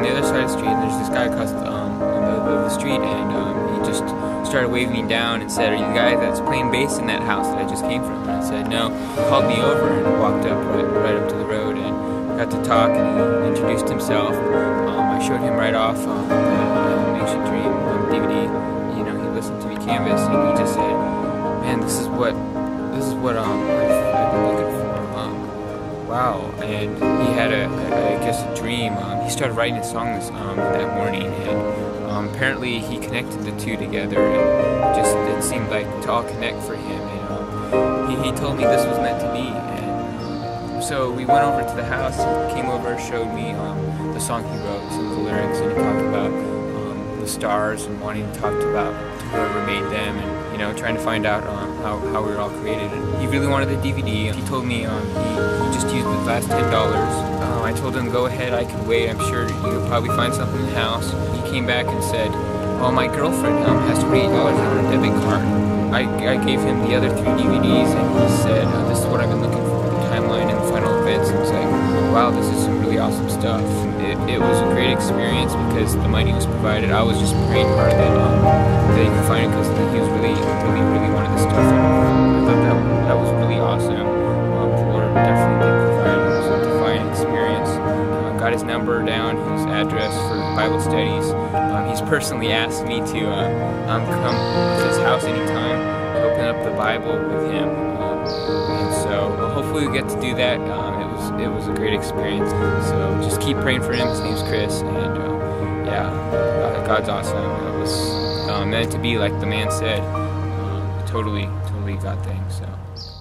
the other side of the street, and there's this guy across the street, and he just started waving me down and said, "Are you the guy that's playing bass in that house that I just came from?" And I said, "No." He called me over and walked up right up to the road and got to talk, and he introduced himself. I showed him right off the Ancient Dream DVD. You know, he listened to me canvas, and he just said, "Man, this is what I've been looking for." Wow. And he had I guess a dream. He started writing a song that morning, and apparently he connected the two together, and just it seemed like to all connect for him. And he told me this was meant to be. And so we went over to the house. He came over, showed me the song he wrote, some of the lyrics, and he talked about the stars and wanting to talk about whoever made them, and you know, trying to find out how we were all created. And he really wanted the DVD. He told me he just used the last $10. I told him, go ahead, I could wait. I'm sure you'll probably find something in the house. He came back and said, "Well, my girlfriend has $28 on her debit card." I gave him the other 3 DVDs, and he said, "This is what I've been looking for, the timeline and the final events." And it's like, wow, this is some really awesome stuff. It was a great experience because the money was provided. I was just praying hard that he could find it, because he was really wanted this stuff. And I thought that was really awesome. The Lord definitely did provide. It was a divine experience. Got his number down, his address for Bible studies. He's personally asked me to come to his house anytime to open up the Bible with him. And so hopefully we get to do that. It was a great experience. So just keep praying for him. His name's Chris, and yeah, God's awesome. It was meant to be, like the man said. Totally God thing. So.